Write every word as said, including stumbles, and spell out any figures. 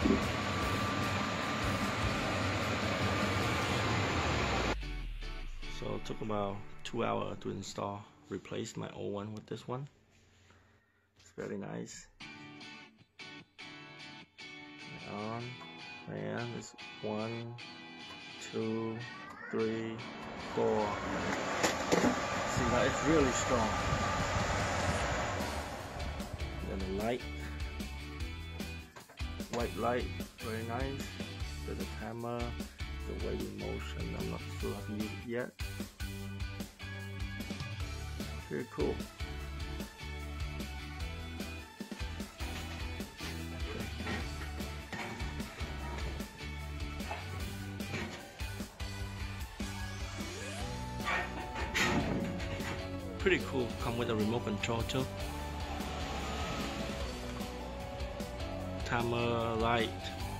So it took about two hours to install. Replaced my old one with this one. It's very nice. On and it's one, two, three, four. See, now it's really strong. Then the light, white light, very nice. Then the camera, the waving motion. I'm not sure I've used it yet. Very cool. Pretty cool. Come with a remote control too. Timer, light.